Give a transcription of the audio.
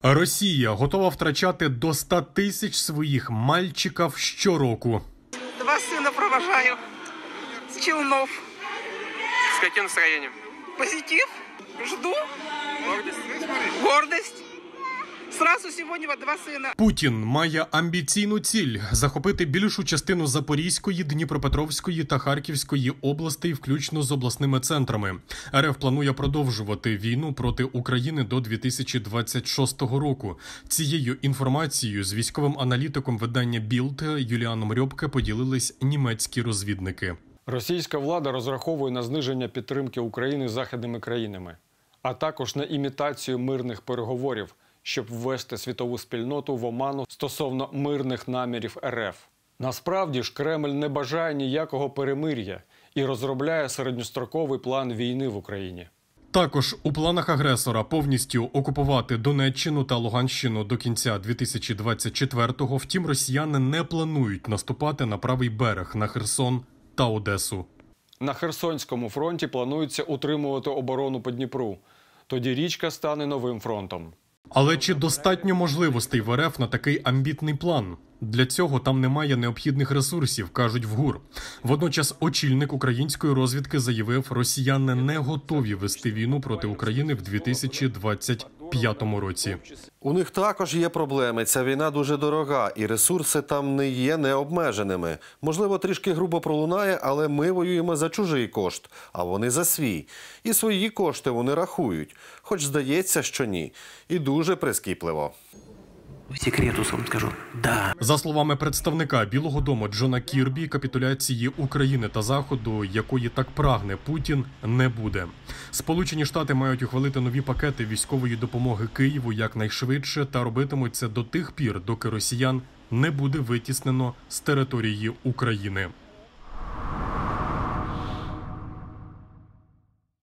Росія готова втрачати до 100 тисяч своїх мальчиків щороку. 2 сына провожаю с Челнов. С каким настроением? Позитив. Жду. Гордость. Гордость. Сразу сегодня 2 сына. Путін має амбіційну ціль – захопити більшу частину Запорізької, Дніпропетровської та Харківської областей, включно з обласними центрами. РФ планує продовжувати війну проти України до 2026 року. Цією інформацією з військовим аналітиком видання Білд Юліаном Рьобке поділились німецькі розвідники. Російська влада розраховує на зниження підтримки України західними країнами, а також на імітацію мирних переговорів, щоб ввести світову спільноту в оману стосовно мирних намірів РФ. Насправді ж Кремль не бажає ніякого перемир'я і розробляє середньостроковий план війни в Україні. Також у планах агресора повністю окупувати Донеччину та Луганщину до кінця 2024-го, втім росіяни не планують наступати на правий берег, на Херсон та Одесу. На Херсонському фронті планується утримувати оборону по Дніпру. Тоді річка стане новим фронтом. Але чи достатньо можливостей в РФ на такий амбітний план? Для цього там немає необхідних ресурсів, кажуть в ГУР. Водночас очільник української розвідки заявив, росіяни не готові вести війну проти України в 2025 році. У них також є проблеми. Ця війна дуже дорога, і ресурси там не є необмеженими. Можливо, трішки грубо пролунає, але ми воюємо за чужий кошт, а вони за свій. І свої кошти вони рахують. Хоч здається, що ні. І дуже прискіпливо. Секретус вам скажу. Да. За словами представника Білого дому Джона Кірбі, капітуляції України та Заходу, якої так прагне Путін, не буде. Сполучені Штати мають ухвалити нові пакети військової допомоги Києву якнайшвидше та робитимуть це до тих пір, доки росіян не буде витіснено з території України.